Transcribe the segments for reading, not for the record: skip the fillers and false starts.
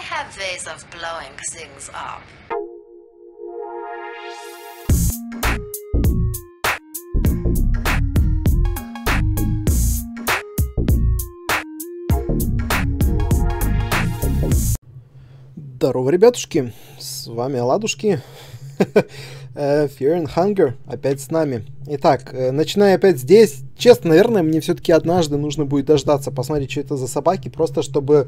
have ways of blowing things up. Здорово, ребятушки, с вами Оладушки. Fear and Hunger опять с нами. Итак, начиная опять здесь. Честно, наверное, мне все-таки однажды нужно будет дождаться, посмотреть, что это за собаки, просто чтобы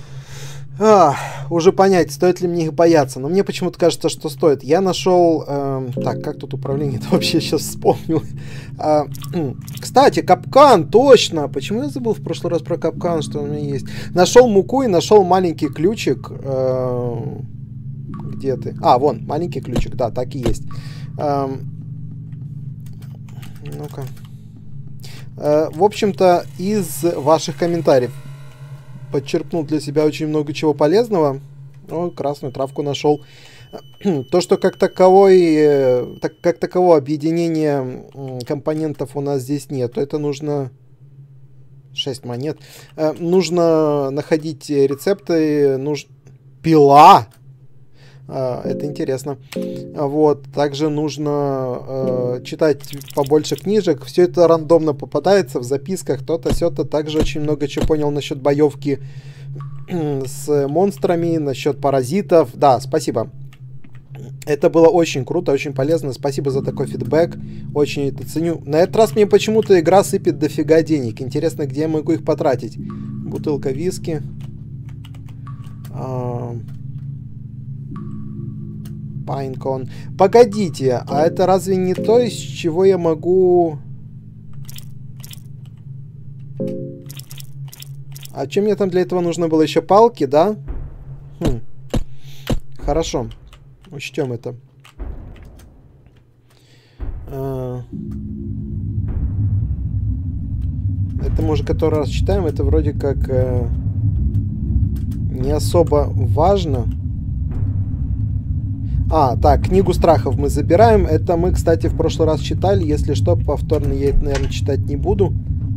уже понять, стоит ли мне их бояться. Но мне почему-то кажется, что стоит. Я нашел... так, как тут управление-то вообще сейчас вспомнил. Кстати, капкан, точно! Почему я забыл в прошлый раз про капкан, что у меня есть? Нашел муку и нашел маленький ключик. Где ты? Вон, маленький ключик, да, так и есть. Ну-ка. В общем-то, из ваших комментариев подчеркнул для себя очень много чего полезного. О, красную травку нашел. То, что как такового объединения компонентов у нас здесь нет, это нужно 6 монет. Нужно находить рецепты. Пила! Это интересно. Вот. Также нужно читать побольше книжек. Все это рандомно попадается в записках. То-то, сё-то. Также очень много чего понял насчет боевки с монстрами, насчет паразитов. Да, спасибо. Это было очень круто, очень полезно. Спасибо за такой фидбэк. Очень это ценю. На этот раз мне почему-то игра сыпет дофига денег. Интересно, где я могу их потратить. Бутылка виски. Пайнкон. Погодите, а это разве не то, из чего я могу... А чем мне там для этого нужно было еще палки, да? Хорошо. Учтем это. Это мы уже который раз читаем. Это вроде как не особо важно. Так, книгу страхов мы забираем. Это мы, кстати, в прошлый раз читали. Если что, повторно я это, наверное, читать не буду.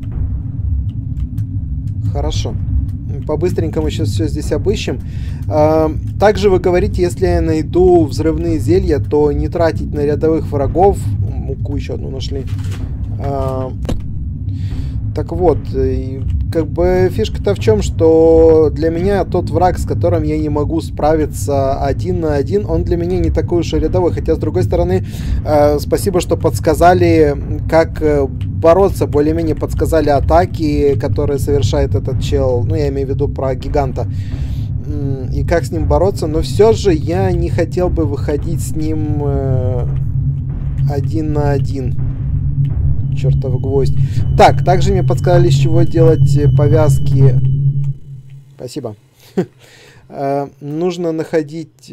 Хорошо. По-быстренькому сейчас все здесь обыщем. Также вы говорите, если я найду взрывные зелья, то не тратить на рядовых врагов. Муку еще одну нашли. Так вот, как бы фишка-то в чем, что для меня тот враг, с которым я не могу справиться 1 на 1, он для меня не такой уж и рядовой. Хотя, с другой стороны, спасибо, что подсказали, как бороться, более-менее подсказали атаки, которые совершает этот чел. Ну, я имею в виду про гиганта. И как с ним бороться. Но все же я не хотел бы выходить с ним 1 на 1. Чертов гвоздь. Так, также мне подсказали, с чего делать повязки. Спасибо. Нужно находить...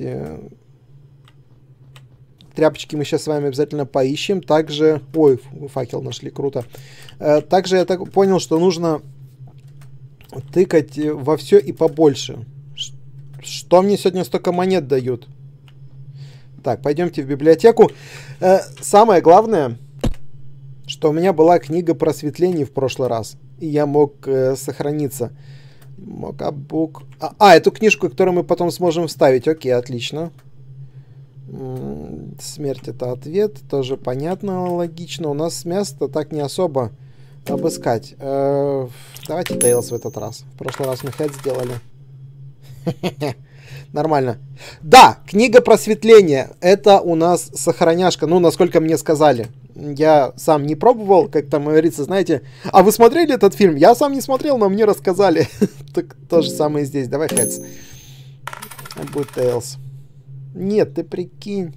Тряпочки мы сейчас с вами обязательно поищем. Также... Ой, факел нашли, круто. Также я так понял, что нужно тыкать во все и побольше. Что мне сегодня столько монет дают? Так, пойдемте в библиотеку. Самое главное... что у меня была книга просветлений в прошлый раз, и я мог сохраниться. Мокабук. Эту книжку, которую мы потом сможем вставить. Окей, отлично. Смерть — это ответ. Тоже понятно, логично. У нас место так не особо обыскать. Давайте Тейлс в этот раз. В прошлый раз мы Хэт сделали. Нормально. Да, книга просветления. Это у нас сохраняшка. Ну, насколько мне сказали. Я сам не пробовал, как там говорится, знаете. А вы смотрели этот фильм? Я сам не смотрел, но мне рассказали. Так то же самое здесь. Давай, Хэтс. Будет Тейлс. Нет, ты прикинь.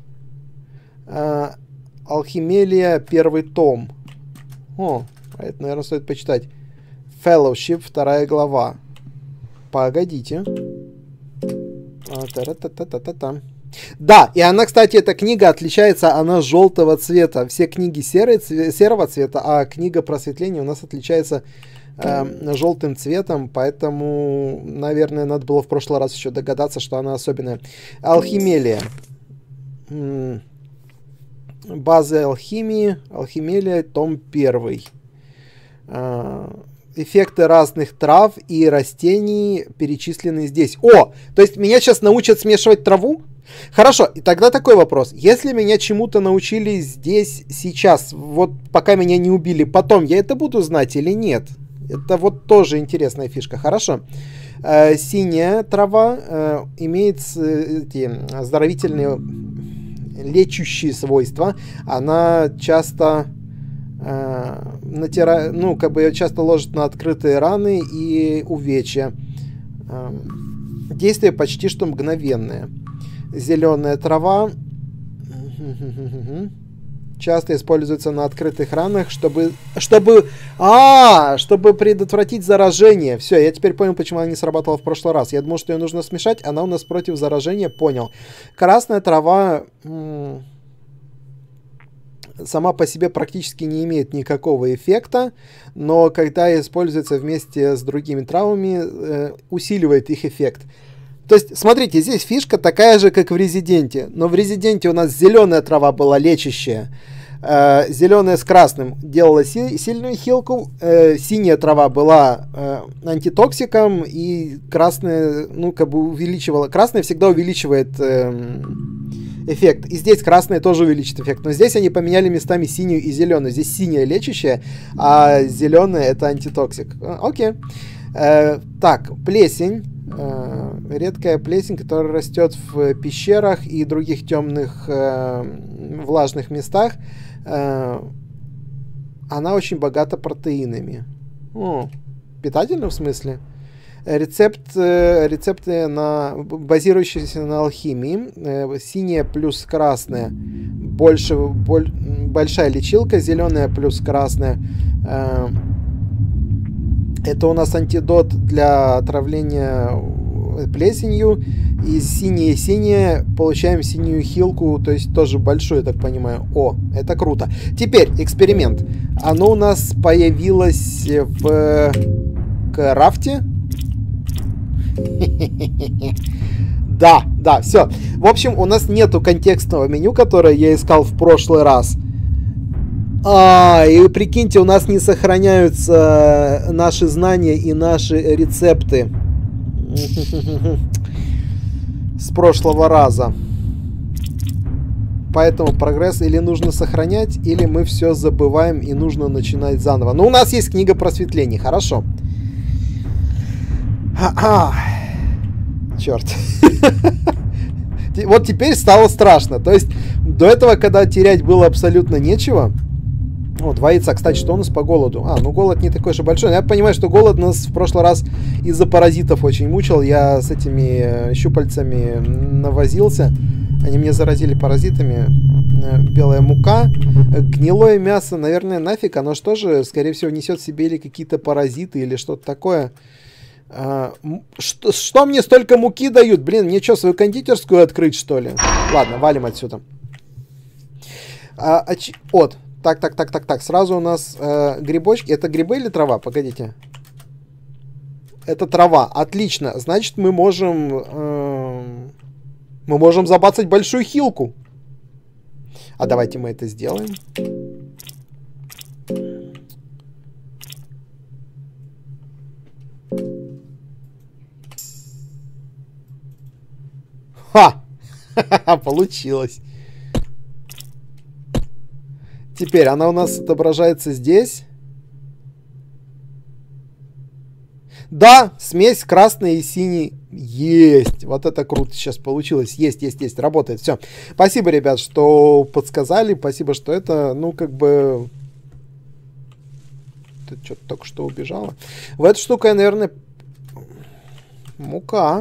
Алхимелия, 1 том. Это, наверное, стоит почитать. Fellowship, 2 глава. Погодите. Да, и она, кстати, эта книга отличается, она желтого цвета. Все книги серого цвета, а книга просветления у нас отличается желтым цветом, поэтому, наверное, надо было в прошлый раз еще догадаться, что она особенная. Алхимелия. Базы алхимии. Алхимелия, том 1. эффекты разных трав и растений перечислены здесь. О, то есть меня сейчас научат смешивать траву? Хорошо, и тогда такой вопрос. Если меня чему-то научили здесь, сейчас, вот пока меня не убили, потом я это буду знать или нет? Это вот тоже интересная фишка. Хорошо. Синяя трава имеет эти оздоровительные, лечащие свойства. Она часто часто ложит на открытые раны и увечья. Действие почти что мгновенное. Зеленая трава часто используется на открытых ранах, чтобы предотвратить заражение. Все, я теперь понял, почему она не сработала в прошлый раз. Я думал, что ее нужно смешать, она у нас против заражения, понял. Красная трава сама по себе практически не имеет никакого эффекта, но когда используется вместе с другими травами, усиливает их эффект. То есть, смотрите, здесь фишка такая же, как в Резиденте. Но в Резиденте у нас зеленая трава была лечащая. Зеленая с красным делала сильную хилку. Синяя трава была антитоксиком. И красная, увеличивала. Красная всегда увеличивает эффект. И здесь красная тоже увеличит эффект. Но здесь они поменяли местами синюю и зеленую. Здесь синяя лечащая, а зеленая это антитоксик. Окей. Так, плесень. Редкая плесень, которая растет в пещерах и других темных влажных местах. Она очень богата протеинами. Питательно в смысле? Рецепты, базирующиеся на алхимии. Синяя плюс красная. Большая лечилка. Зеленая плюс красная. Это у нас антидот для отравления плесенью. И синяя получаем синюю хилку, то есть тоже большую, я так понимаю. О, это круто. Теперь эксперимент. Оно у нас появилось в крафте. Да, все. В общем, у нас нету контекстного меню, которое я искал в прошлый раз. И прикиньте, у нас не сохраняются наши знания и наши рецепты с прошлого раза. Поэтому прогресс или нужно сохранять, или мы все забываем и нужно начинать заново. Но у нас есть книга просветлений, хорошо. Черт. Вот теперь стало страшно. То есть до этого, когда терять было абсолютно нечего. О, 2 яйца. Кстати, что у нас по голоду? Голод не такой же большой. Я понимаю, что голод нас в прошлый раз из-за паразитов очень мучил. Я с этими щупальцами навозился. Они меня заразили паразитами. Белая мука. Гнилое мясо, наверное, нафиг. Оно что же, скорее всего, несет в себе или какие-то паразиты, или что-то такое. Что мне столько муки дают? Блин, мне что, свою кондитерскую открыть, что ли? Ладно, валим отсюда. Так. Сразу у нас грибочки. Это грибы или трава? Погодите. Это трава. Отлично. Значит, мы можем забацать большую хилку. Давайте мы это сделаем. Ха! Получилось. Теперь она у нас отображается здесь. Да, смесь красной и синей есть. Вот это круто сейчас получилось. Есть. Работает. Все. Спасибо, ребят, что подсказали. Спасибо, что это, Это что-то только что убежало. В эту штуку я, наверное... Мука.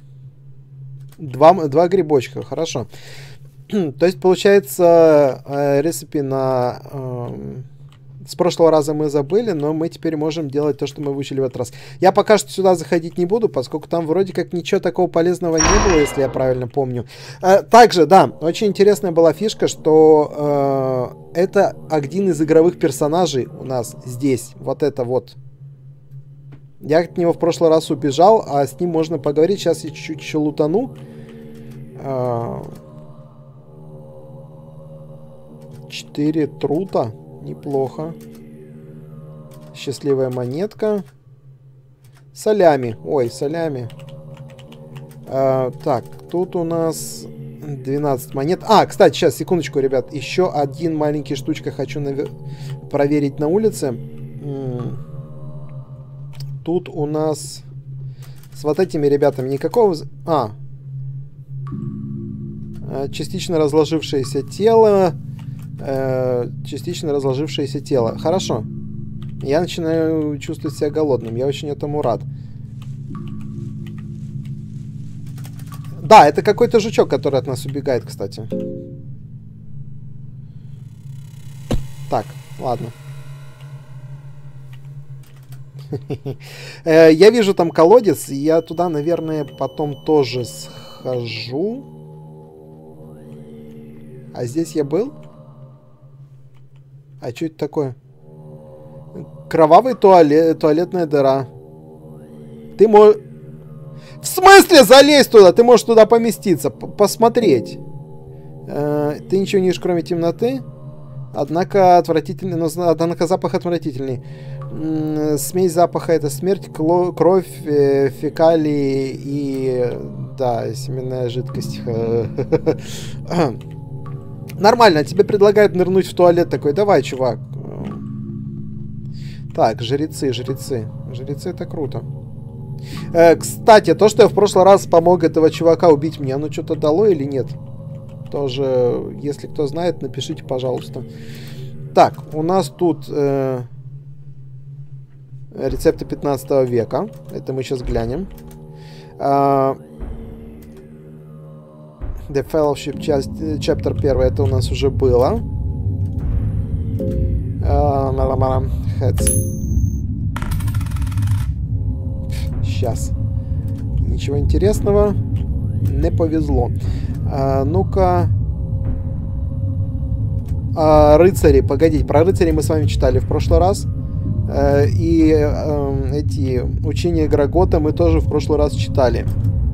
Два грибочка. Хорошо. То есть, получается, рецепт с прошлого раза мы забыли, но мы теперь можем делать то, что мы выучили в этот раз. Я пока что сюда заходить не буду, поскольку там вроде как ничего такого полезного не было, если я правильно помню. Также, да, очень интересная была фишка, что это один из игровых персонажей у нас здесь. Вот это вот. Я от него в прошлый раз убежал, а с ним можно поговорить. Сейчас я чуть-чуть еще лутану. 4 трута. Неплохо. Счастливая монетка. Солями. Ой, солями. Так, тут у нас 12 монет. А, кстати, сейчас, секундочку, ребят. Еще один маленький штучка хочу проверить на улице. Тут у нас с вот этими ребятами никакого... частично разложившееся тело. Частично разложившееся тело. Хорошо. Я начинаю чувствовать себя голодным. Я очень этому рад. Да, это какой-то жучок, который от нас убегает, кстати. Так, ладно. Я вижу там колодец, и я туда, наверное, потом тоже схожу. А здесь я был? А что это такое? Кровавый туалет, туалетная дыра. Ты можешь... В смысле залезть туда? Ты можешь туда поместиться, посмотреть. Ты ничего не видишь, кроме темноты. Однако отвратительный, однако запах отвратительный. Смесь запаха — это смерть, кровь, фекалии и... Да, семенная жидкость. Нормально, тебе предлагают нырнуть в туалет. Такой, давай, чувак. Так, жрецы. Жрецы это круто. Кстати, то, что я в прошлый раз помог этого чувака убить меня, оно что-то дало или нет? Тоже, если кто знает, напишите, пожалуйста. Так, у нас тут рецепты 15 века. Это мы сейчас глянем. The Fellowship, chapter 1, это у нас уже было. Сейчас. Ничего интересного. Не повезло. Ну-ка. Рыцари. Погодите, про рыцарей мы с вами читали в прошлый раз. И эти учения Грагота мы тоже в прошлый раз читали.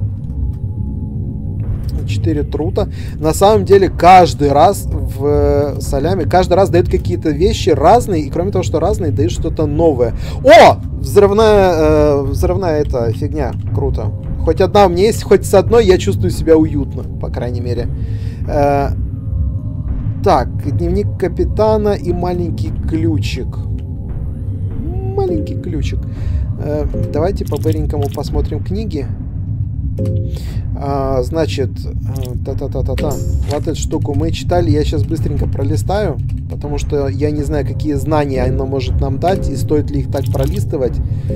4 трута. На самом деле, каждый раз в Соляме, каждый раз дают какие-то вещи разные, и кроме того, что разные, дают что-то новое. О! Взрывная эта фигня. Круто. Хоть одна у меня есть, хоть с одной я чувствую себя уютно, по крайней мере. Так, дневник капитана и маленький ключик. Маленький ключик. Давайте по-быренькому посмотрим книги. Значит, вот эту штуку мы читали, я сейчас быстренько пролистаю, потому что я не знаю, какие знания оно может нам дать, и стоит ли их так пролистывать.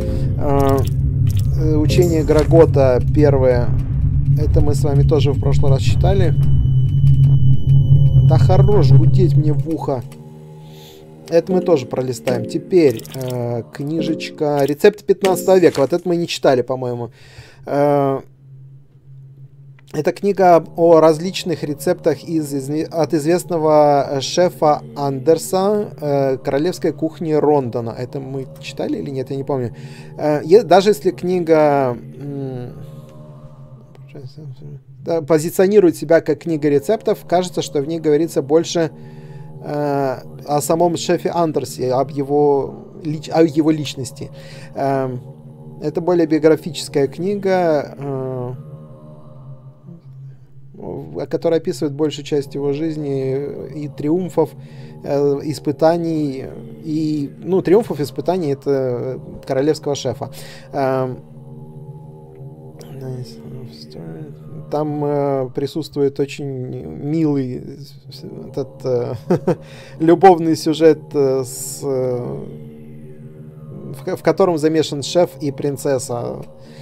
Учение Грагота первое, это мы с вами тоже в прошлый раз читали. Да хорош гудеть мне в ухо. Это мы тоже пролистаем. Теперь книжечка «Рецепт 15 века». Вот это мы не читали, по-моему. Это книга о различных рецептах от известного шефа Андерса королевской кухни Рондона. Это мы читали или нет, я не помню. Даже если книга позиционирует себя как книга рецептов, кажется, что в ней говорится больше о самом шефе Андерсе, о его личности. Это более биографическая книга, которая описывает большую часть его жизни и триумфов, испытаний. И, триумфов, испытаний — это королевского шефа. Там присутствует очень милый этот любовный сюжет, в котором замешан шеф и принцесса.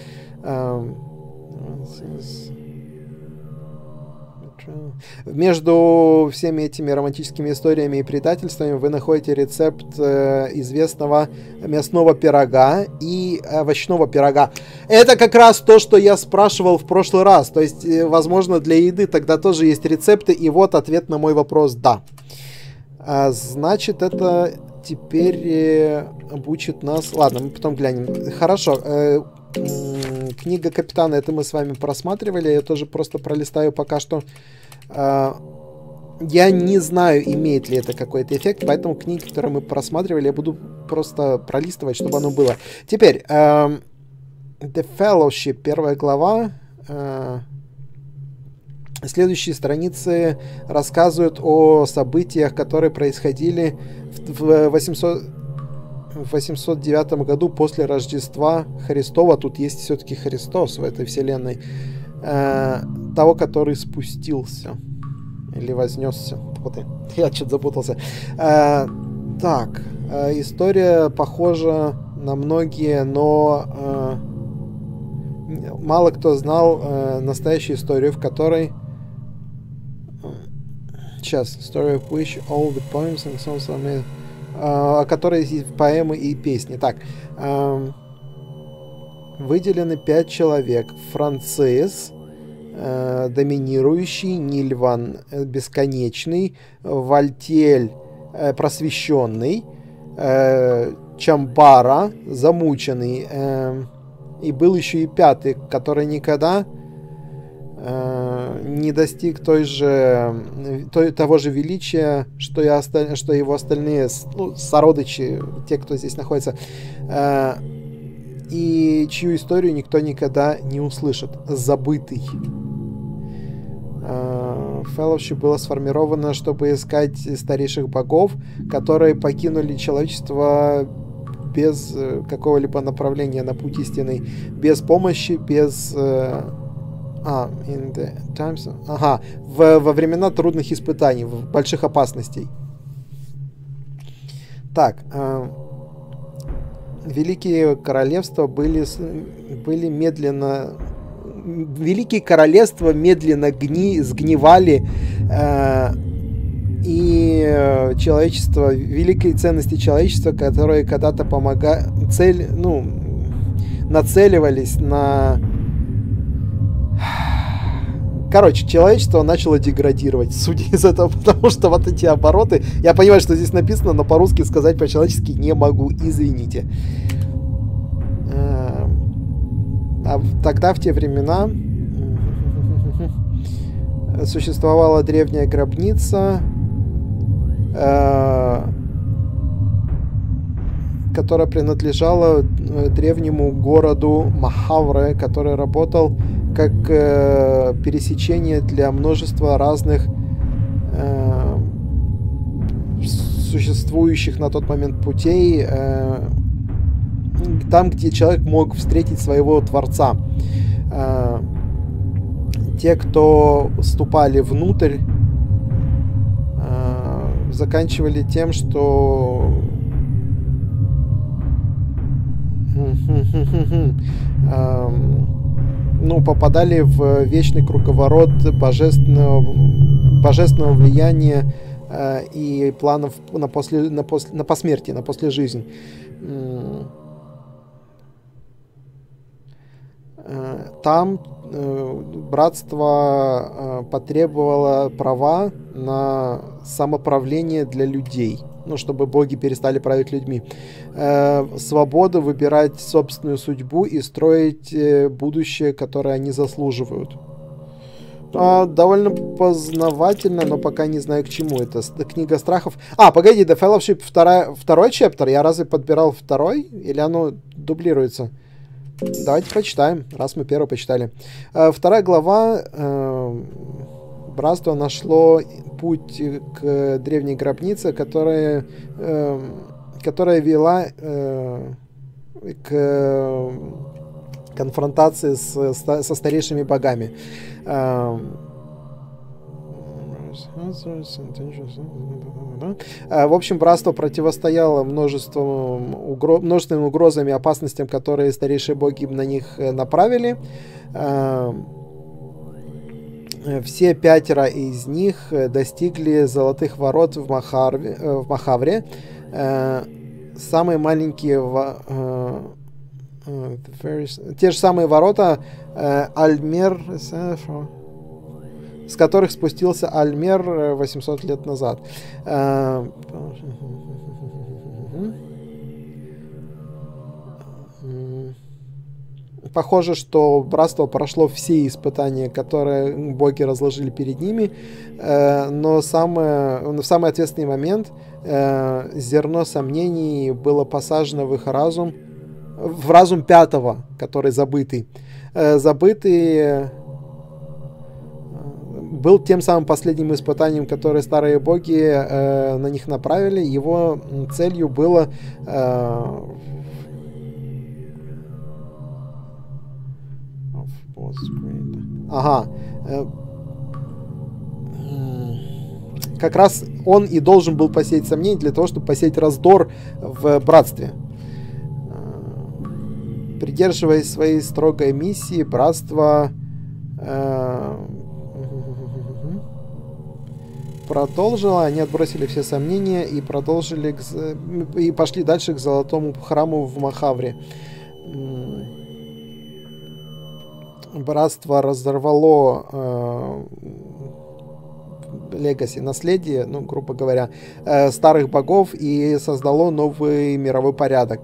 Между всеми этими романтическими историями и предательствами вы находите рецепт известного мясного пирога и овощного пирога. Это как раз то, что я спрашивал в прошлый раз. То есть, возможно, для еды тогда тоже есть рецепты. И вот ответ на мой вопрос: да. Значит, это теперь обучит нас... Ладно, мы потом глянем. Хорошо. Книга капитана, это мы с вами просматривали. Я тоже просто пролистаю пока что Я не знаю, имеет ли это какой-то эффект, поэтому книги, которые мы просматривали, я буду просто пролистывать, чтобы оно было. Теперь, The Fellowship, первая глава. Следующие страницы рассказывают о событиях, которые происходили в 809 году после Рождества Христова. Тут есть все-таки Христос в этой вселенной. Того, который спустился. Или вознесся. Вот я что-то запутался. Так. История похожа на многие, но мало кто знал настоящую историю, в которой... Сейчас. Story of which all the poems and songs are made... о которой есть поэмы и песни. Так. Выделены 5 человек. Францис, доминирующий, Нильван, бесконечный, Вальтель, просвещенный, Чамбара, замученный, и был еще и 5-й, который никогда не достиг того же величия, что его остальные, ну, сородичи, те, кто здесь находится, и чью историю никто никогда не услышит. Забытый. Fellowship было сформировано, чтобы искать старейших богов, которые покинули человечество без какого-либо направления на путь истинный, без помощи, без... во времена трудных испытаний, больших опасностей. Так, великие королевства Великие королевства медленно сгнивали, и человечество, великие ценности человечества, которые когда-то нацеливались на... Короче, человечество начало деградировать, судя из этого, потому что вот эти обороты... Я понимаю, что здесь написано, но по-русски сказать по-человечески не могу, извините. Тогда, в те времена, существовала древняя гробница, которая принадлежала древнему городу Махавре, который работал как пересечение для множества разных существующих на тот момент путей, там, где человек мог встретить своего Творца. Те, кто вступали внутрь, заканчивали тем, что попадали в вечный круговорот божественного влияния и планов на посмертие, на послежизнь. Там братство потребовало права на самоправление для людей, чтобы боги перестали править людьми. Свободу выбирать собственную судьбу и строить будущее, которое они заслуживают. Довольно познавательно, но пока не знаю, к чему это. Книга страхов. Погоди, The Fellowship второй чаптер? Я разве подбирал второй? Или оно дублируется? Давайте прочитаем, раз мы первый почитали. Вторая глава. Братство нашло путь к древней гробнице, которая вела к конфронтации со старейшими богами. В общем, братство противостояло множественным угрозам и опасностям, которые старейшие боги на них направили. Все 5 из них достигли золотых ворот в Махавре. Самые маленькие те же самые ворота Альмер, с которых спустился Альмер 800 лет назад. Похоже, что братство прошло все испытания, которые боги разложили перед ними, но в самый ответственный момент зерно сомнений было посажено в их разум, в разум пятого, который забытый. Забытый был тем самым последним испытанием, которое старые боги на них направили. Его целью было как раз он и должен был посеять сомнения для того, чтобы посеять раздор в братстве. Придерживаясь своей строгой миссии, братство продолжило, они отбросили все сомнения и продолжили и пошли дальше к золотому храму в Махавре. Братство разорвало легаси, наследие, ну, грубо говоря, старых богов и создало новый мировой порядок.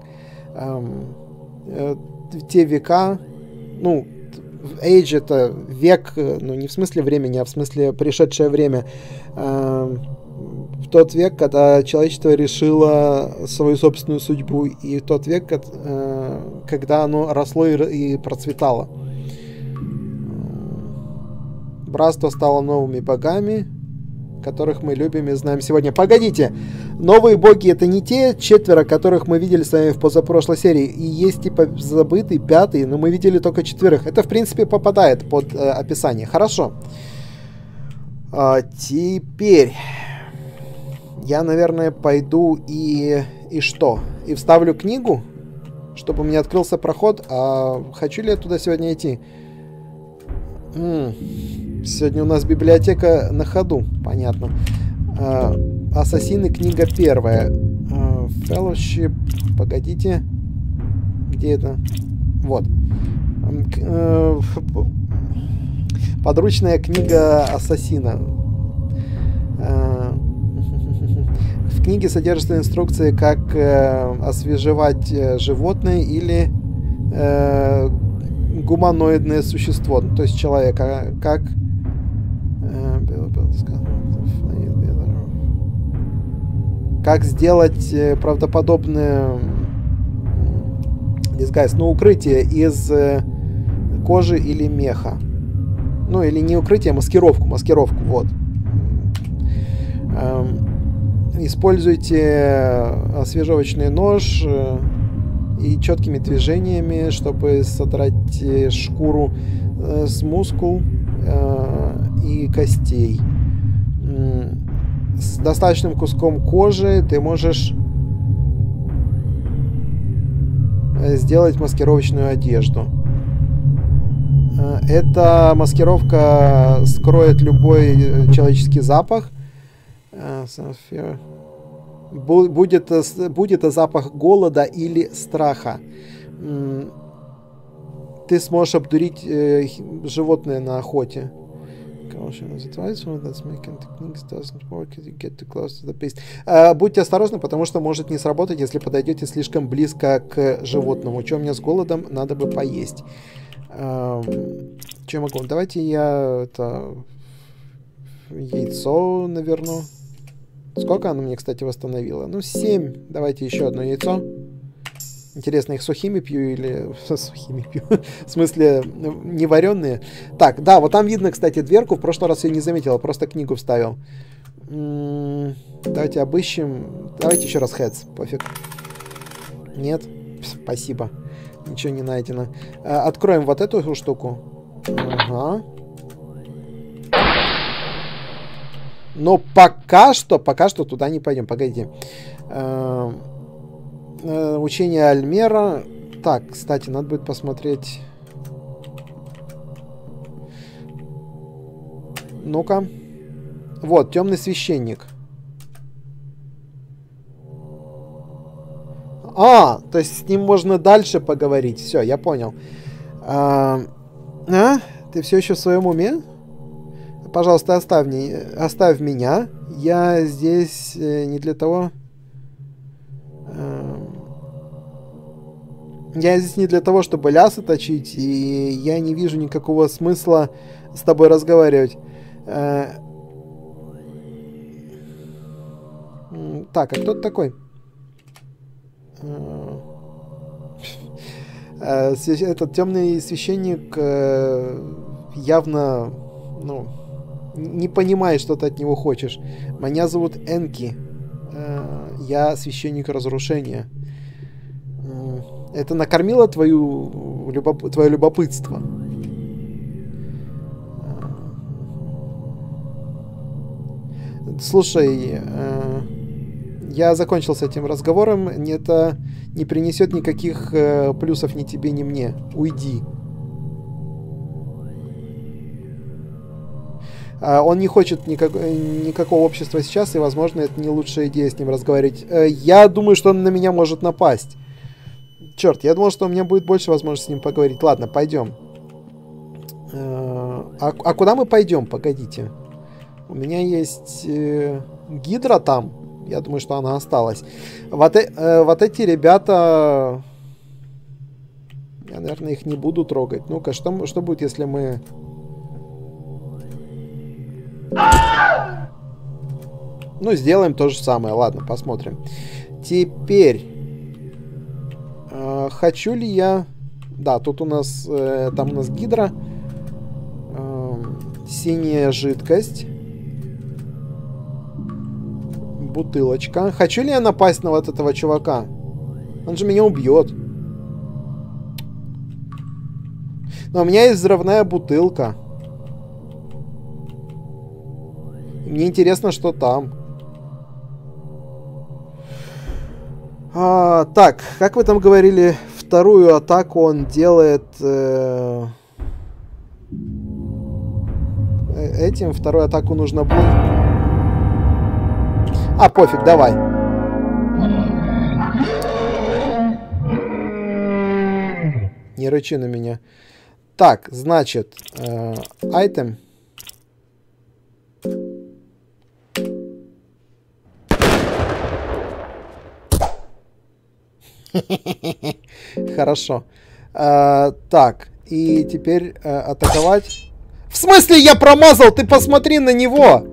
В те века, ну, Age — это век, ну, не в смысле времени, а в смысле пришедшее время. В тот век, когда человечество решило свою собственную судьбу, и в тот век, когда оно росло и процветало. Братство стало новыми богами, которых мы любим и знаем сегодня. Погодите! Новые боги — это не те 4, которых мы видели с вами в позапрошлой серии. И есть типа забытый 5, но мы видели только 4. Это, в принципе, попадает под описание. Хорошо. Теперь я, наверное, пойду и что? И вставлю книгу, чтобы у меня открылся проход. А хочу ли я туда сегодня идти? Сегодня у нас библиотека на ходу, понятно. Ассасины, книга 1. Fellowship, погодите. Где это? Вот. Подручная книга Ассасина. В книге содержатся инструкции, как освежевать животное или гуманоидное существо, то есть человека, как сделать правдоподобное disguise, ну, укрытие из кожи или меха. Ну, или не укрытие, а маскировку, вот. Используйте освежевочный нож и четкими движениями, чтобы содрать шкуру с мускул и костей. С достаточным куском кожи ты можешь сделать маскировочную одежду. Эта маскировка скроет любой человеческий запах. Будет это запах голода или страха. Ты сможешь обдурить животное на охоте. Будьте осторожны, потому что может не сработать, если подойдете слишком близко к животному. Чем мне с голодом, надо бы поесть. Чем могу? Давайте я яйцо наверну. Сколько оно мне, кстати, восстановило? Ну, 7. Давайте еще одно яйцо. Интересно, их сухими пью или... Сухими пью. В смысле, не вареные. Так, да, вот там видно, кстати, дверку. В прошлый раз я не заметил, просто книгу вставил. Давайте обыщем. Давайте еще раз heads. Пофиг. Нет? Спасибо. Ничего не найдено. Откроем вот эту штуку. Ага. Но пока что туда не пойдем. Погодите. Учение Альмера. Так, кстати, надо будет посмотреть. Ну-ка. Вот, темный священник. То есть с ним можно дальше поговорить. Все, я понял. Ты все еще в своем уме? Пожалуйста, оставь меня. Я здесь не для того... Я здесь не для того, чтобы лясы точить, и я не вижу никакого смысла с тобой разговаривать. Так, а кто ты такой? Этот темный священник явно, ну, не понимает, что ты от него хочешь. Меня зовут Энки. Я священник разрушения. Это накормило твое любопытство? Слушай, я закончил с этим разговором. Это не принесет никаких плюсов ни тебе, ни мне. Уйди. Он не хочет никакого общества сейчас, и, возможно, это не лучшая идея с ним разговаривать. Я думаю, что он на меня может напасть. Черт, я думал, что у меня будет больше возможности с ним поговорить. Ладно, пойдем. А куда мы пойдем? Погодите. У меня есть гидра там. Я думаю, что она осталась. Вот эти ребята... Я, наверное, их не буду трогать. Ну-ка, что будет, если мы... Ну, сделаем то же самое. Ладно, посмотрим. Теперь... хочу ли я... Да, тут у нас... там у нас гидра. Синяя жидкость. Бутылочка. Хочу ли я напасть на вот этого чувака? Он же меня убьет. Но у меня есть взрывная бутылка. Мне интересно, что там. Так, как вы там говорили, вторую атаку он делает этим. Вторую атаку нужно будет... А, пофиг, давай. Не рычи на меня. Так, значит, айтем. Хорошо. Так, и теперь атаковать. В смысле я промазал? Ты посмотри на него!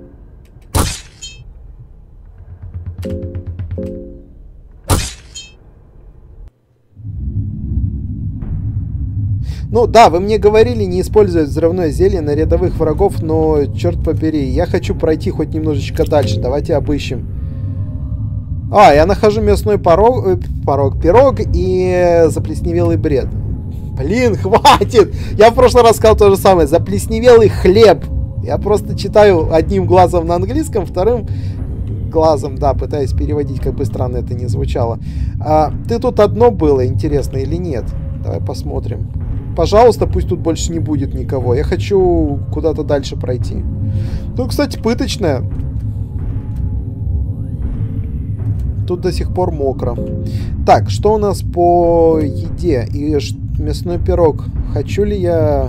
Ну да, вы мне говорили не использовать взрывное зелье на рядовых врагов, но, черт побери, я хочу пройти хоть немножечко дальше. Давайте обыщем. Я нахожу мясной пирог и заплесневелый бред. Блин, хватит! Я в прошлый раз сказал то же самое. Заплесневелый хлеб. Я просто читаю одним глазом на английском, вторым глазом, да, пытаюсь переводить, как бы странно это ни звучало. Ты тут одно было, интересно или нет? Давай посмотрим. Пожалуйста, пусть тут больше не будет никого. Я хочу куда-то дальше пройти. Тут, кстати, пыточная. Тут до сих пор мокро. Так, что у нас по еде? И мясной пирог. Хочу ли я...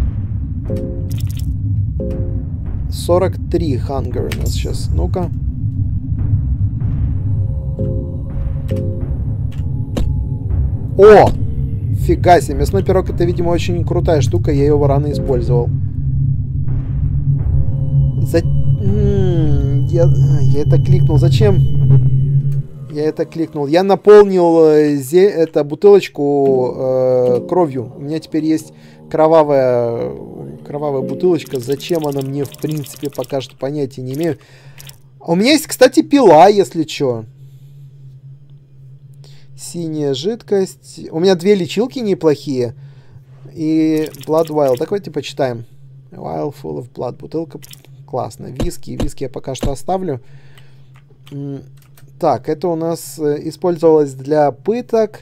43 hunger у нас сейчас. Ну-ка. О! Фига себе. Мясной пирог — это, видимо, очень крутая штука. Я его рано использовал. Я это кликнул. Зачем? Я это кликнул. Я наполнил эту бутылочку кровью. У меня теперь есть кровавая бутылочка. Зачем она мне, в принципе, пока что понятия не имею. У меня есть, кстати, пила, если что. Синяя жидкость. У меня 2 лечилки неплохие. И Blood Vial. Давайте почитаем. Vial full of blood. Бутылка. Классно. Виски я пока что оставлю. Так, это у нас использовалось для пыток.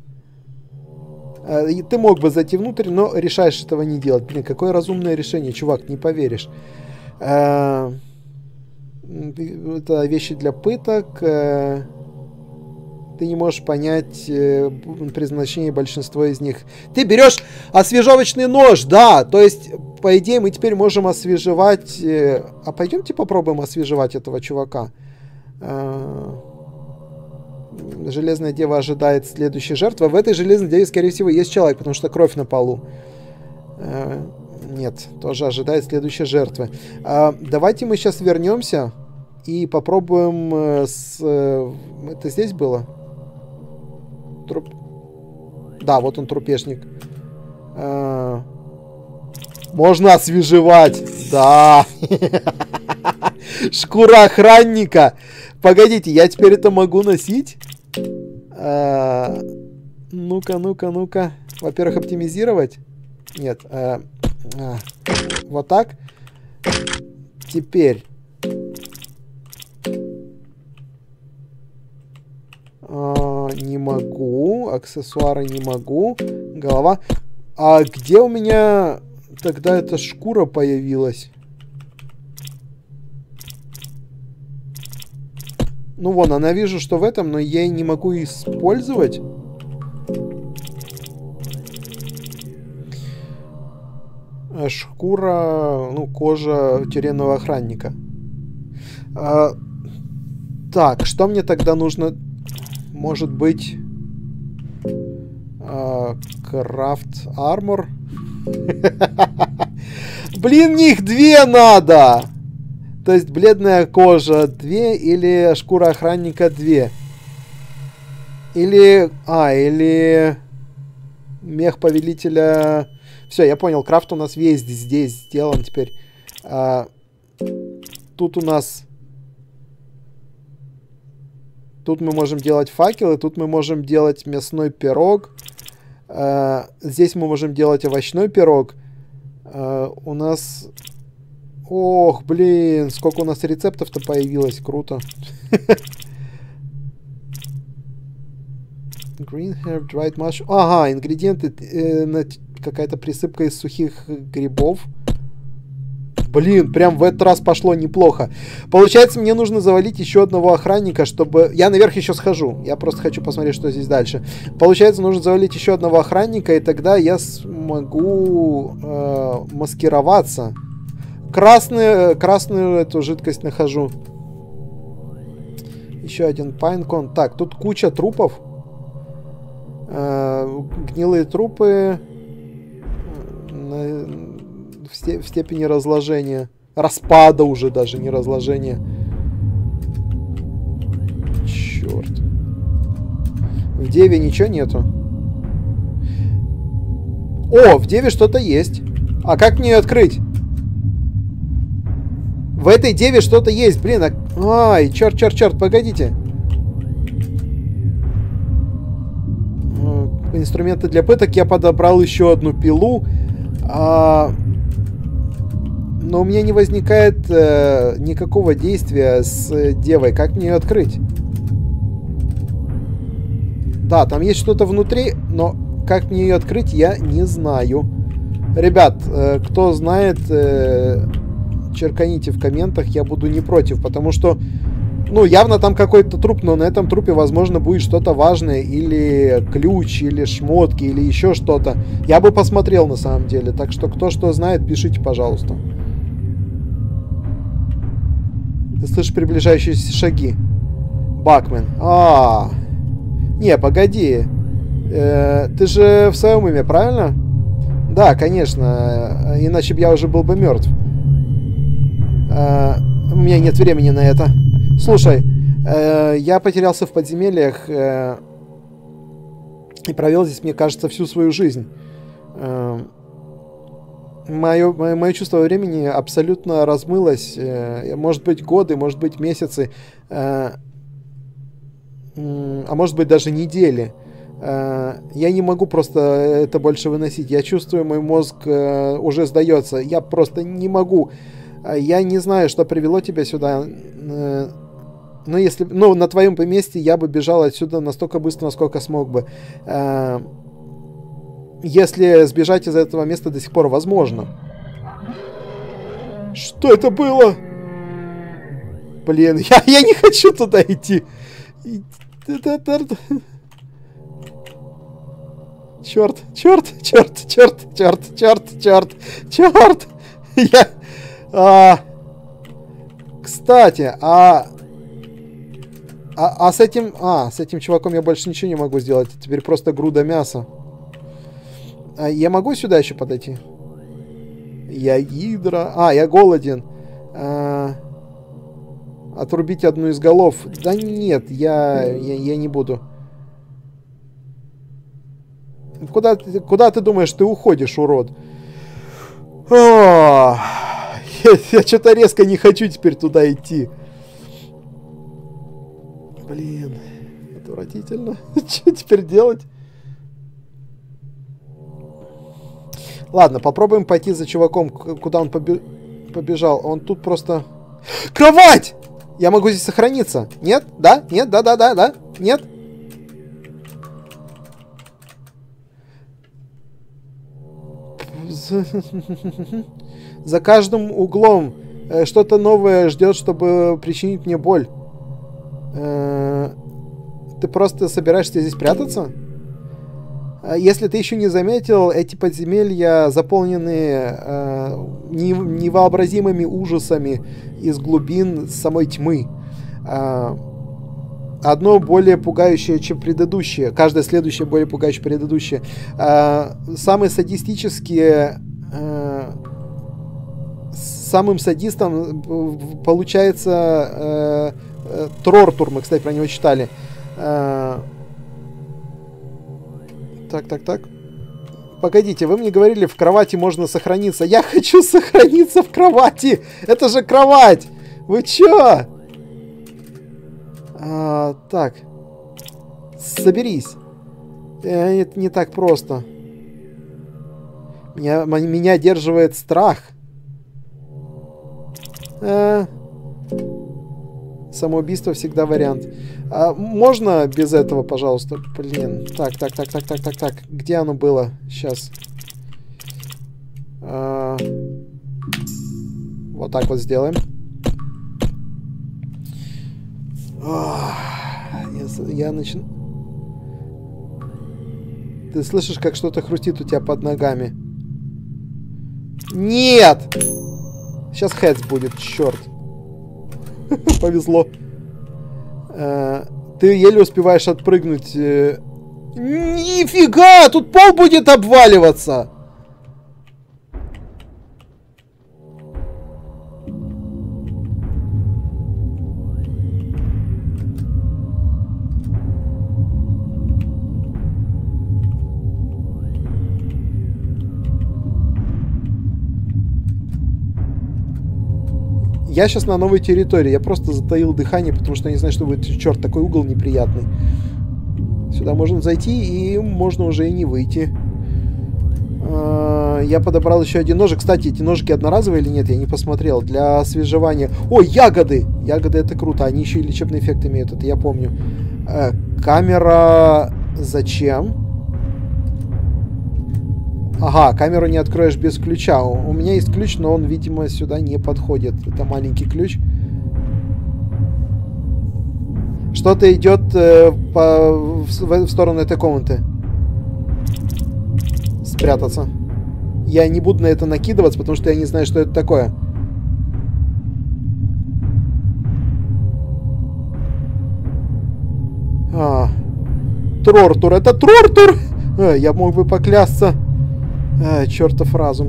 Ты мог бы зайти внутрь, но решаешь этого не делать. Блин, какое разумное решение, чувак, не поверишь. Это вещи для пыток. Ты не можешь понять предназначение большинства из них. Ты берешь освежевочный нож, да. То есть, по идее, мы теперь можем освежевать... А пойдемте попробуем освежевать этого чувака. Железная дева ожидает следующей жертвы. В этой железной деве, скорее всего, есть человек, потому что кровь на полу. Нет, тоже ожидает следующей жертвы. Давайте мы сейчас вернемся и попробуем это здесь было? Труп... Да, вот он, трупешник. Можно освежевать. Да. Шкура охранника. Погодите, я теперь это могу носить? Ну-ка, ну-ка, ну-ка. Во-первых, оптимизировать. Нет. Вот так. Теперь. Не могу. Аксессуары не могу. Голова. А где у меня тогда эта шкура появилась? Ну вон, она, вижу, что в этом, но я ее не могу использовать. Шкура, ну, кожа тюремного охранника. Так, что мне тогда нужно? Может быть... Крафт армор. Блин, них две надо! То есть бледная кожа 2 или шкура охранника 2. Или... или... Мех повелителя... Все, я понял, крафт у нас весь здесь сделан теперь. Тут у нас... Тут мы можем делать факелы, тут мы можем делать мясной пирог. Здесь мы можем делать овощной пирог. У нас... Ох, блин, сколько у нас рецептов-то появилось, круто. Green herb, dried mushroom. Ага, ингредиенты, какая-то присыпка из сухих грибов. Блин, прям в этот раз пошло неплохо. Получается, мне нужно завалить еще одного охранника, чтобы... Я наверх еще схожу. Я просто хочу посмотреть, что здесь дальше. Получается, нужно завалить еще одного охранника, и тогда я смогу маскироваться. Красную эту жидкость нахожу. Еще один пайнкон. Так, тут куча трупов. Гнилые трупы в степени разложения. Распада уже даже, не разложения. Черт. В деве ничего нету. О, в деве что-то есть. А как мне ее открыть? В этой деве что-то есть, блин. Ай, черт, погодите. Инструменты для пыток. Я подобрал еще одну пилу. Но у меня не возникает никакого действия с девой. Как мне ее открыть? Да, там есть что-то внутри, но как мне ее открыть, я не знаю. Ребят, кто знает... черканите в комментах, я буду не против, потому что, ну, явно там какой-то труп, но на этом трупе, возможно, будет что-то важное, или ключ, или шмотки, или еще что-то. Я бы посмотрел, на самом деле, так что, кто что знает, пишите, пожалуйста. Ты слышишь приближающиеся шаги. Бакмен. Не, погоди. Ты же в своем уме, правильно? Да, конечно, иначе бы я уже был бы мертв. У меня нет времени на это. Слушай, я потерялся в подземельях и провел здесь, мне кажется, всю свою жизнь. Мое чувство времени абсолютно размылось. Может быть, годы, может быть, месяцы, а может быть, даже недели. Я не могу просто это больше выносить. Я чувствую, мой мозг уже сдается. Я просто не могу. Я не знаю, что привело тебя сюда. Но если... Ну, на твоем месте я бы бежал отсюда настолько быстро, насколько смог бы. Если сбежать из этого места до сих пор возможно. Что это было? Блин, я не хочу туда идти. Черт. Кстати, А с этим... с этим чуваком я больше ничего не могу сделать. Теперь просто груда мяса. Я могу сюда еще подойти? Я гидра. Я голоден. Отрубить одну из голов. Да нет, я не буду. Куда ты думаешь, ты уходишь, урод? Я что-то резко не хочу теперь туда идти. Блин, отвратительно. Что теперь делать? Ладно, попробуем пойти за чуваком, куда он побежал. Он тут просто... Кровать! Я могу здесь сохраниться. Нет? Да? Нет? Да? Нет? За каждым углом что-то новое ждет, чтобы причинить мне боль. Ты просто собираешься здесь прятаться? Если ты еще не заметил, эти подземелья заполнены невообразимыми ужасами из глубин самой тьмы. Одно более пугающее, чем предыдущее. Каждое следующее более пугающее, чем предыдущее. Самые садистические... Самым садистом получается Трортур. Мы, кстати, про него читали. Так. Погодите, вы мне говорили, в кровати можно сохраниться. Я хочу сохраниться в кровати! Это же кровать! Вы чё? Так. Соберись. Это не так просто. Меня одерживает страх. Самоубийство всегда вариант. Можно без этого, пожалуйста? Блин. Так. Где оно было? Сейчас. Вот так вот сделаем. Я начну... Ты слышишь, как что-то хрустит у тебя под ногами? Нет! Сейчас Хэдс будет, черт. Повезло. Ты еле успеваешь отпрыгнуть. Нифига! Тут пол будет обваливаться! Я сейчас на новой территории. Я просто затаил дыхание, потому что я не знаю, что будет. Черт, такой угол неприятный. Сюда можно зайти, и можно уже и не выйти. Я подобрал еще один ножик. Кстати, эти ножики одноразовые или нет, я не посмотрел. Для освежевания. Ой, ягоды! Ягоды — это круто. Они еще и лечебный эффект имеют, это я помню. Камера... Зачем? Ага, камеру не откроешь без ключа. У меня есть ключ, но он, видимо, сюда не подходит. Это маленький ключ. Что-то идет в сторону этой комнаты. Спрятаться. Я не буду на это накидываться, потому что я не знаю, что это такое. Трортур. Это Трортур! Я мог бы поклясться. Чертов разум.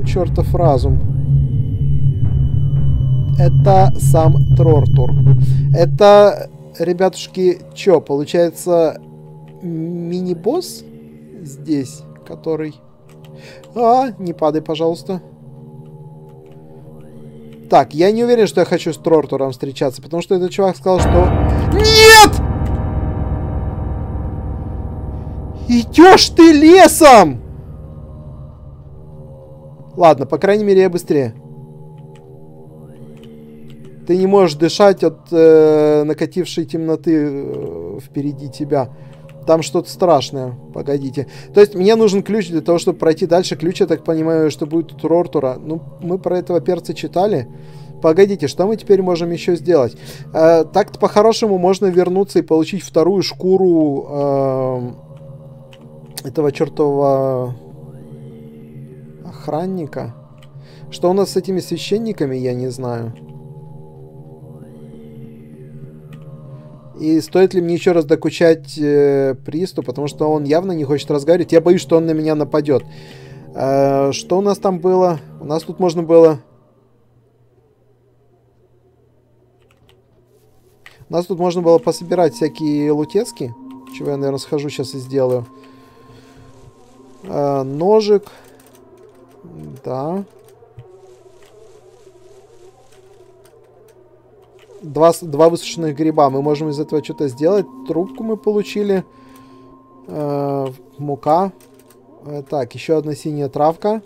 Это сам Трортур. Это, ребятушки, что, получается, мини-босс здесь, который... не падай, пожалуйста. Так, я не уверен, что я хочу с Трортуром встречаться, потому что этот чувак сказал, что... Нет! Идешь ты лесом! Ладно, по крайней мере, я быстрее. Ты не можешь дышать от накатившей темноты впереди тебя. Там что-то страшное. Погодите. То есть мне нужен ключ для того, чтобы пройти дальше. Ключ, я так понимаю, что будет у Трортура. Ну, мы про этого перца читали. Погодите, что мы теперь можем еще сделать? Так-то по-хорошему можно вернуться и получить вторую шкуру этого чертового... охранника. Что у нас с этими священниками, я не знаю. И стоит ли мне еще раз докучать Присту, потому что он явно не хочет разговаривать. Я боюсь, что он на меня нападет. Что у нас там было? У нас тут можно было... У нас тут можно было пособирать всякие лутецки. Чего я, наверное, схожу сейчас и сделаю. Ножик. Да. Два высушенных гриба. Мы можем из этого что-то сделать. Трубку мы получили. Мука. Так, еще одна синяя травка.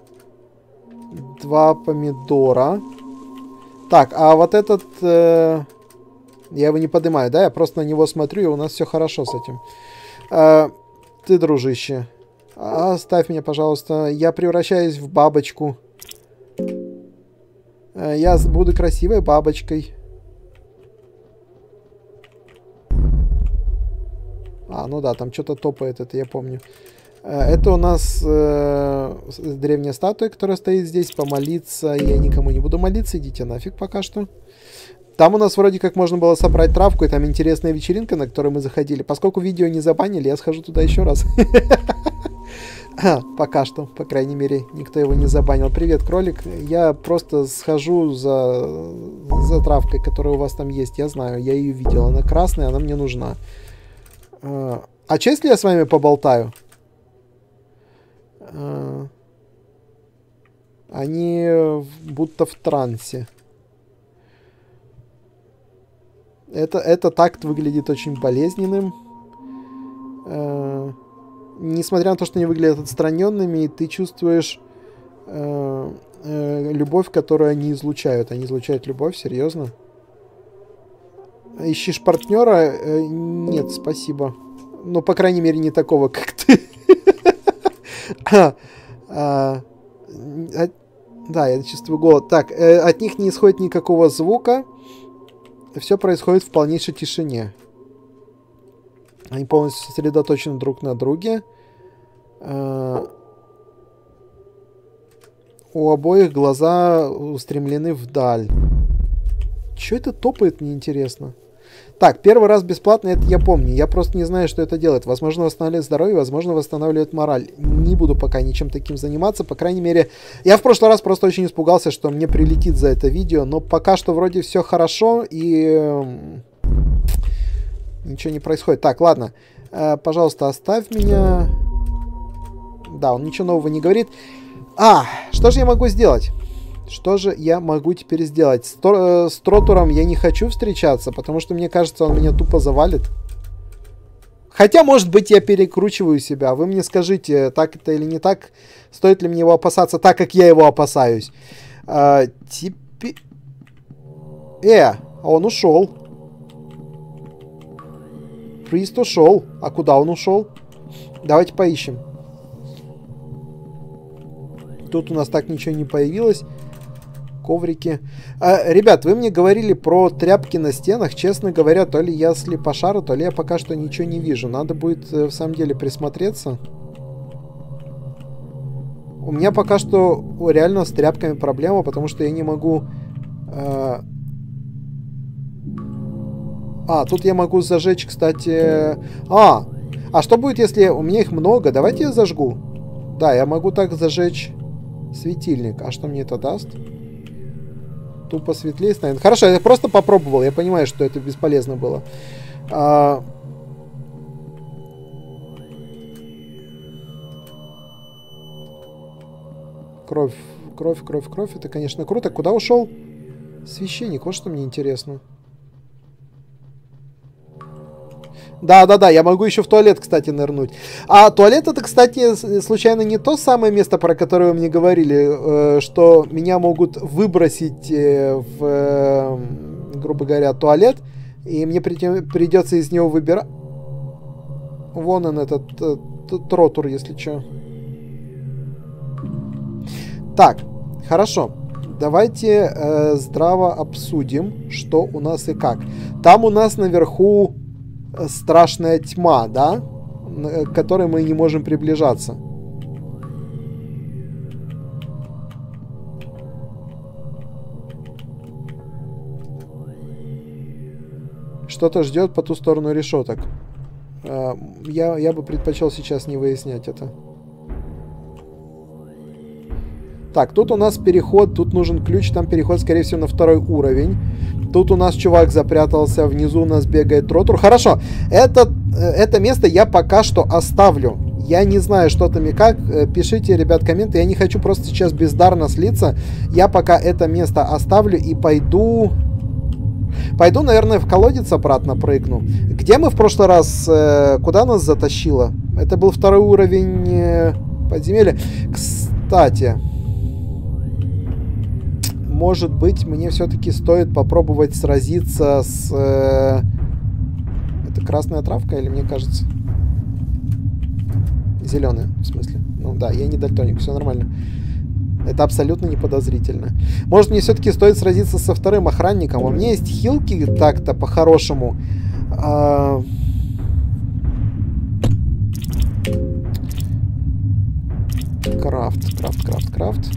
2 помидора. Так, а вот этот... я его не поднимаю, да? Я просто на него смотрю, и у нас все хорошо с этим. Ты, дружище, оставь меня, пожалуйста. Я превращаюсь в бабочку. Я буду красивой бабочкой. Ну да, там что-то топает, это я помню. Это у нас древняя статуя, которая стоит здесь. Помолиться я никому не буду молиться. Идите нафиг пока что. Там у нас вроде как можно было собрать травку, и там интересная вечеринка, на которую мы заходили. Поскольку видео не забанили, я схожу туда еще раз. Пока что, по крайней мере, никто его не забанил. Привет, кролик. Я просто схожу за травкой, которая у вас там есть. Я знаю, я ее видел. Она красная, она мне нужна. А че, если я с вами поболтаю? Они будто в трансе. Это такт выглядит очень болезненным. Несмотря на то, что они выглядят отстраненными, ты чувствуешь любовь, которую они излучают. Они излучают любовь, серьезно? Ищешь партнера? Нет, спасибо. Ну, по крайней мере, не такого, как ты. Да, я чувствую голод. Так, от них не исходит никакого звука. Все происходит в полнейшей тишине. Они полностью сосредоточены друг на друге. У обоих глаза устремлены вдаль. Че это топает, мне интересно. Так, первый раз бесплатно, это я помню. Я просто не знаю, что это делает. Возможно, восстанавливает здоровье, возможно, восстанавливает мораль. Не буду пока ничем таким заниматься. По крайней мере, я в прошлый раз просто очень испугался, что мне прилетит за это видео. Но пока что вроде все хорошо и... ничего не происходит. Так, ладно. Пожалуйста, оставь меня. Да, он ничего нового не говорит. Что же я могу сделать? Что же я могу теперь сделать? С Тротуром я не хочу встречаться, потому что мне кажется, он меня тупо завалит. Хотя, может быть, я перекручиваю себя. Вы мне скажите, так это или не так? Стоит ли мне его опасаться так, как я его опасаюсь? Теперь... он ушел. Прист ушел. А куда он ушел? Давайте поищем. Тут у нас так ничего не появилось. Коврики. Ребят, вы мне говорили про тряпки на стенах. Честно говоря, то ли я слепошара, то ли я пока что ничего не вижу. Надо будет в самом деле присмотреться. У меня пока что реально с тряпками проблема, потому что я не могу... тут я могу зажечь, кстати... А что будет, если у меня их много? Давайте я зажгу. Да, я могу так зажечь светильник. А что мне это даст? Тупо светлее станет. Хорошо, я просто попробовал. Я понимаю, что это бесполезно было. Кровь. Это, конечно, круто. Куда ушел священник? Вот что мне интересно. Да, я могу еще в туалет, кстати, нырнуть. А туалет это, кстати, случайно не то самое место, про которое вы мне говорили, что меня могут выбросить в, грубо говоря, туалет, и мне придется из него выбирать. Вон он, этот Тротур, если что. Так, хорошо. Давайте здраво обсудим, что у нас и как. Там у нас наверху страшная тьма, да? К которой мы не можем приближаться. Что-то ждет по ту сторону решеток. Я бы предпочел сейчас не выяснять это. Так, тут у нас переход, тут нужен ключ, там переход, скорее всего, на 2-й уровень. Тут у нас чувак запрятался, внизу у нас бегает Ротор. Хорошо, это место я пока что оставлю. Я не знаю, что там и как. Пишите, ребят, комменты. Я не хочу просто сейчас бездарно слиться. Я пока это место оставлю и пойду... Пойду, наверное, в колодец обратно прыгну. Где мы в прошлый раз... Куда нас затащило? Это был 2-й уровень подземелья. Кстати... Может быть, мне все-таки стоит попробовать сразиться с... Это красная травка или мне кажется? Зеленая, в смысле. Ну да, я не дальтоник, все нормально. Это абсолютно не подозрительно. Может, мне все-таки стоит сразиться со 2-м охранником? У меня есть хилки так-то по-хорошему. Крафт.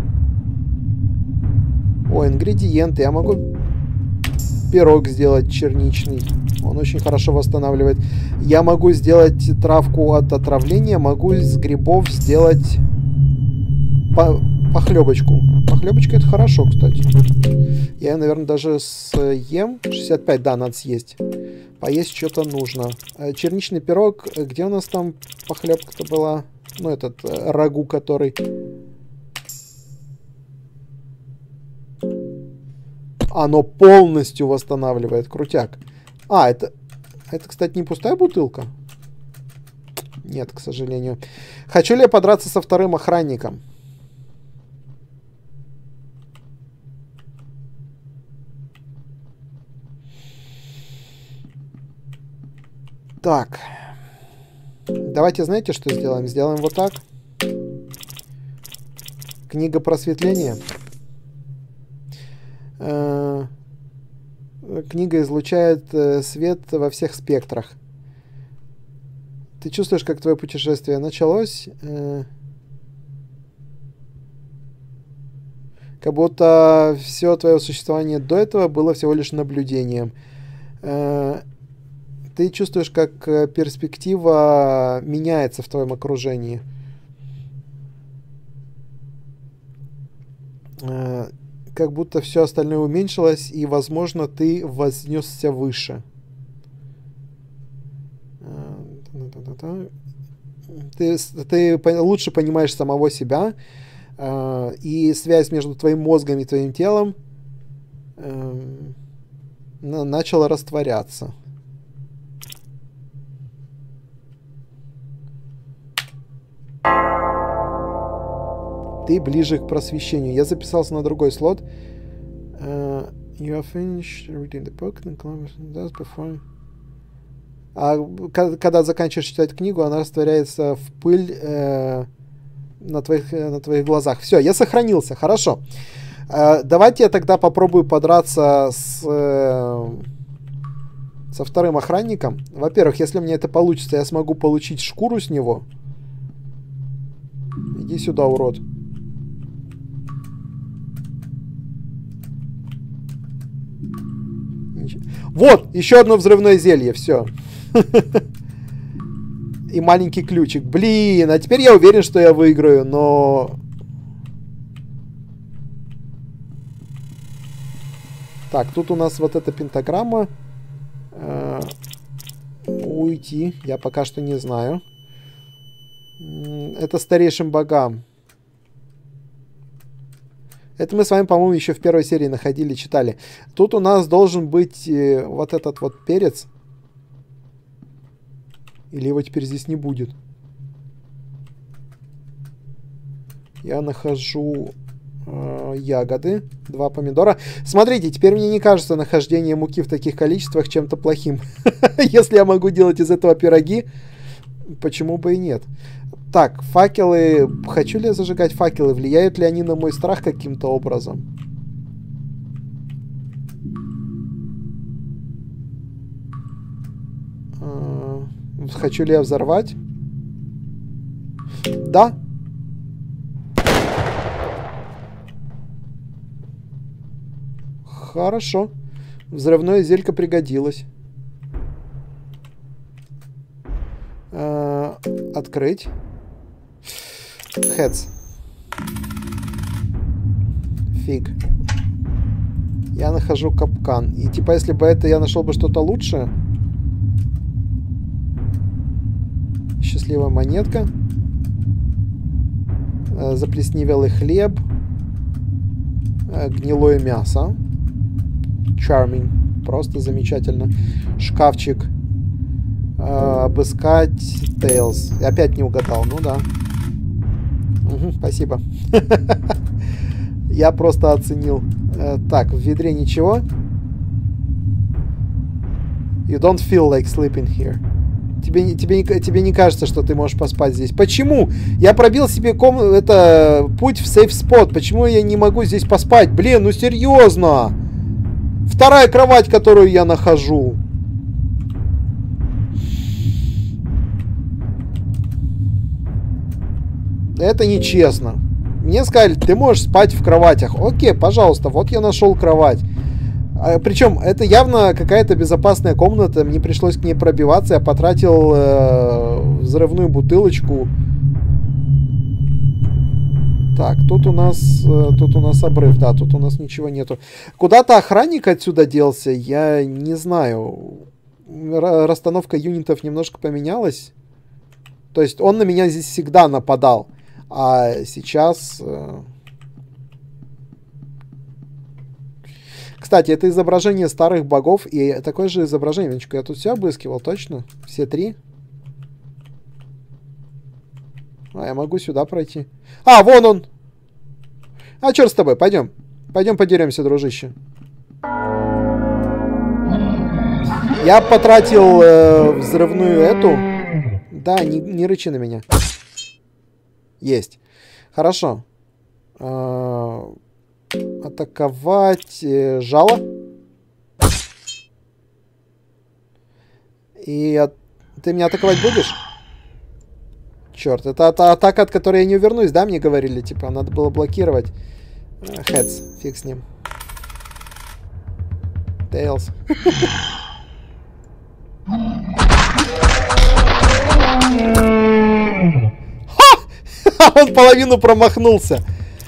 О, ингредиенты. Я могу пирог сделать черничный. Он очень хорошо восстанавливает. Я могу сделать травку от отравления. Могу из грибов сделать похлебочку. Похлебочка — это хорошо, кстати. Я, наверное, даже съем. 65, да, надо съесть. Поесть что-то нужно. Черничный пирог. Где у нас там похлебка-то была? Ну, этот рагу, который... Оно полностью восстанавливает. Крутяк. Это, кстати, не пустая бутылка? Нет, к сожалению. Хочу ли я подраться со 2-м охранником? Так. Давайте, знаете, что сделаем? Сделаем вот так. Книга просветления. Книга излучает свет во всех спектрах. Ты чувствуешь, как твое путешествие началось? Как будто все твое существование до этого было всего лишь наблюдением. Ты чувствуешь, как перспектива меняется в твоем окружении. Как будто все остальное уменьшилось, и, возможно, ты вознесся выше. Ты лучше понимаешь самого себя, и связь между твоим мозгом и твоим телом начала растворяться. Ты ближе к просвещению. Я записался на другой слот. You are finished reading the book. Before... когда заканчиваешь читать книгу, она растворяется в пыль на твоих глазах. Все, я сохранился. Хорошо. Давайте я тогда попробую подраться со 2-м охранником. Во-первых, если мне это получится, я смогу получить шкуру с него. Иди сюда, урод. Вот, еще одно взрывное зелье, все. И маленький ключик. Блин, а теперь я уверен, что я выиграю, но... Так, тут у нас вот эта пентаграмма. Уйти, я пока что не знаю. Это старейшим богам. Это мы с вами, по-моему, еще в 1-й серии находили, читали. Тут у нас должен быть вот этот вот перец. Или его теперь здесь не будет? Я нахожу ягоды, 2 помидора. Смотрите, теперь мне не кажется нахождение муки в таких количествах чем-то плохим. Если я могу делать из этого пироги, почему бы и нет? Так, факелы. Хочу ли я зажигать факелы? Влияют ли они на мой страх каким-то образом? Хочу ли я взорвать? Да. Хорошо. Взрывное зелье пригодилось. открыть. Heads. Фиг. Я нахожу капкан. И типа, если бы это я нашел бы что-то лучшее. Счастливая монетка. Заплесневелый хлеб. Гнилое мясо. Charming. Просто замечательно. Шкафчик. Обыскать Tails. Опять не угадал. Ну да. Угу, спасибо. Я просто оценил. Так, в ведре ничего. You don't feel like sleeping here. Тебе не кажется, что ты можешь поспать здесь. Почему? Я пробил себе путь в сейф спот. Почему я не могу здесь поспать? Блин, ну серьезно. Вторая кровать, которую я нахожу. Это нечестно. Мне сказали, ты можешь спать в кроватях. Окей, пожалуйста, вот я нашел кровать. Причем это явно какая-то безопасная комната. Мне пришлось к ней пробиваться. Я потратил взрывную бутылочку. Так, тут у нас обрыв. Да, тут у нас ничего нету. Куда-то охранник отсюда делся. Я не знаю. Расстановка юнитов немножко поменялась. То есть он на меня здесь всегда нападал. А сейчас... Кстати, это изображение старых богов. И такое же изображение. Минуточку, я тут все обыскивал, точно? Все три? А, я могу сюда пройти. А, вон он! А, черт с тобой, пойдем. Пойдем подеремся, дружище. Я потратил взрывную эту. Да, не рычи на меня. Есть. Хорошо. Атаковать жало. И ты меня атаковать будешь? Черт, это атака, от которой я не увернусь, да, мне говорили? Типа, надо было блокировать. Heads, фиг с ним. Tails. Он половину промахнулся.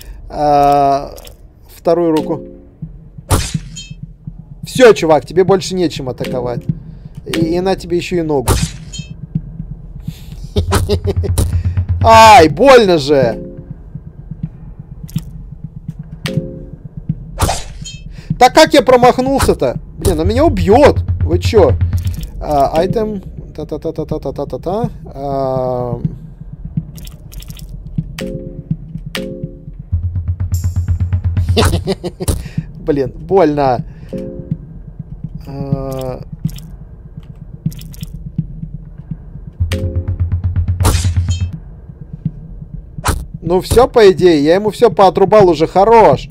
Вторую руку. Все, чувак, тебе больше нечем атаковать. И на тебе еще и ногу. Ай, больно же. Так как я промахнулся-то? Блин, он меня убьет. Вы чё? Айтем. Та-та-та-та-та-та-та-та. Блин, больно. Ну все, по идее, я ему все поотрубал уже, хорош.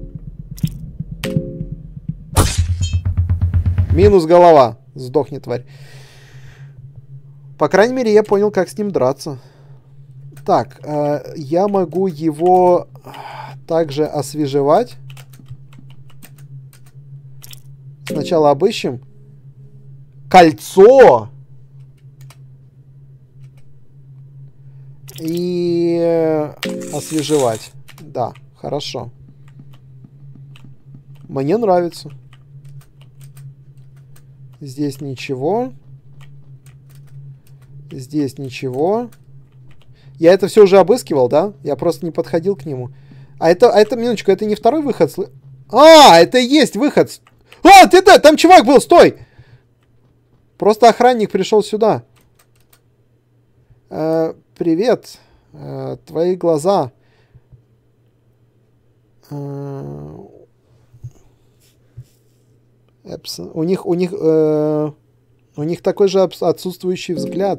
Минус голова. Сдохни, тварь. По крайней мере, я понял, как с ним драться. Так, я могу его также освежевать. Сначала обыщем. Кольцо! И освежевать. Да, хорошо. Мне нравится. Здесь ничего. Здесь ничего. Я это все уже обыскивал, да? Я просто не подходил к нему. А это, минуточку, это не второй выход? А, это и есть выход. А, ты да, там чувак был, стой! Просто охранник пришел сюда. Привет. Твои глаза. У них такой же отсутствующий взгляд.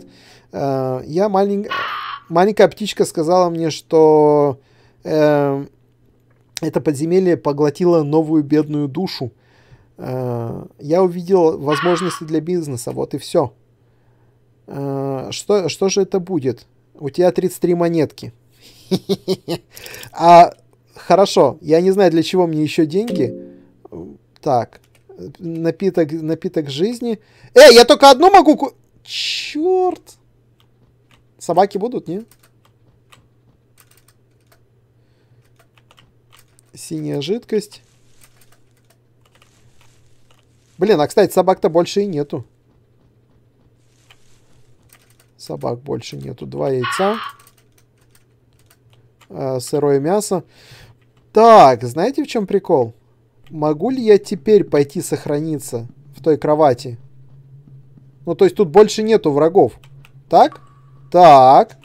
Маленькая птичка сказала мне, что это подземелье поглотило новую бедную душу. Я увидел возможности для бизнеса, вот и все. Что же это будет? У тебя 33 монетки. Хорошо, я не знаю, для чего мне еще деньги. Так, напиток жизни. Я только одну могу... Черт! Собаки будут, не? Синяя жидкость. Блин, а, кстати, собак-то больше и нету. Собак больше нету. 2 яйца. Сырое мясо. Так, знаете, в чем прикол? Могу ли я теперь пойти сохраниться в той кровати? Ну, то есть тут больше нету врагов. Так? Так.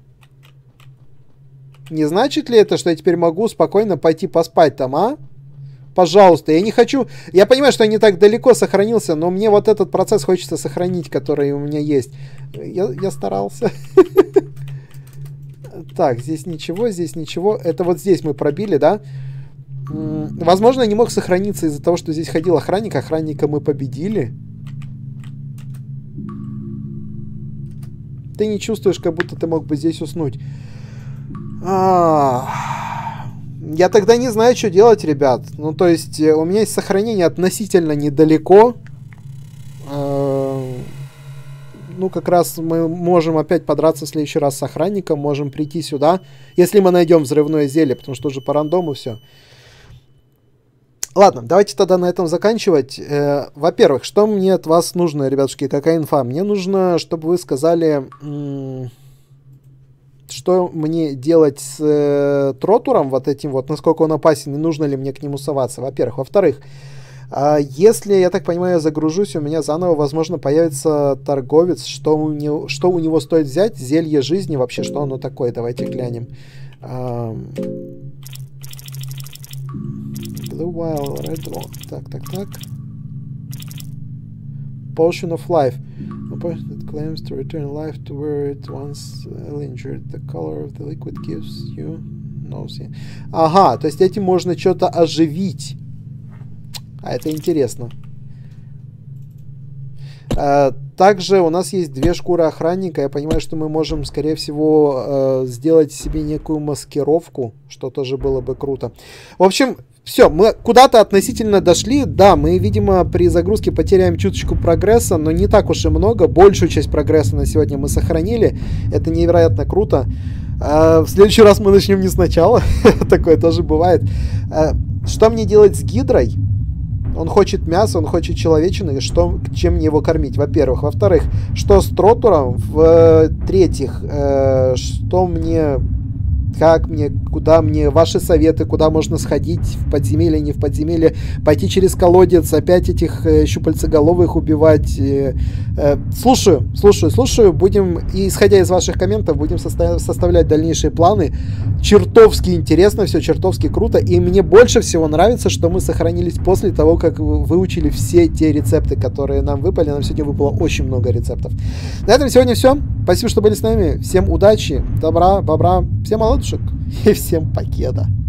Не значит ли это, что я теперь могу спокойно пойти поспать там, а? Пожалуйста, я не хочу... Я понимаю, что я не так далеко сохранился, но мне вот этот процесс хочется сохранить, который у меня есть. Я старался. Так, здесь ничего, здесь ничего. Это вот здесь мы пробили, да? Возможно, я не мог сохраниться из-за того, что здесь ходил охранник. Охранника мы победили. Ты не чувствуешь, как будто ты мог бы здесь уснуть. Я тогда не знаю, что делать, ребят. Ну, то есть, у меня есть сохранение относительно недалеко. Ну, как раз мы можем опять подраться в следующий раз с охранником. Можем прийти сюда, если мы найдем взрывное зелье, потому что уже по рандому все. Ладно, давайте тогда на этом заканчивать. Во-первых, что мне от вас нужно, ребятушки, какая инфа? Мне нужно, чтобы вы сказали... Что мне делать с Тротуром, вот этим вот, насколько он опасен, и нужно ли мне к нему соваться, во-первых. Во-вторых, если, я так понимаю, я загружусь, у меня заново, возможно, появится торговец, что у него стоит взять, зелье жизни, вообще, что оно такое, давайте глянем. Blue Wild, Red Rock, так. Potion of Life. A potion that claims to return life to where it once injured. The color of the liquid gives you nausea. Ага, то есть этим можно что-то оживить. А это интересно. Также у нас есть 2 шкуры охранника. Я понимаю, что мы можем, скорее всего, сделать себе некую маскировку, что тоже было бы круто. В общем, все, мы куда-то относительно дошли. Да, мы, видимо, при загрузке потеряем чуточку прогресса, но не так уж и много. Большую часть прогресса на сегодня мы сохранили. Это невероятно круто. В следующий раз мы начнем не сначала. Такое тоже бывает. Что мне делать с Гидрой? Он хочет мяса, он хочет человечины. Чем мне его кормить, во-первых. Во-вторых, что с Тротуром? В-третьих, что мне... Как мне, куда мне, ваши советы, куда можно сходить, в подземелье, не в подземелье, пойти через колодец, опять этих щупальцеголовых убивать. Слушаю. Будем, исходя из ваших комментов, будем составлять дальнейшие планы. Чертовски интересно все, чертовски круто. И мне больше всего нравится, что мы сохранились после того, как выучили все те рецепты, которые нам выпали. Нам сегодня выпало очень много рецептов. На этом сегодня все. Спасибо, что были с нами. Всем удачи, добра, бобра, всем молодушек и всем покеда.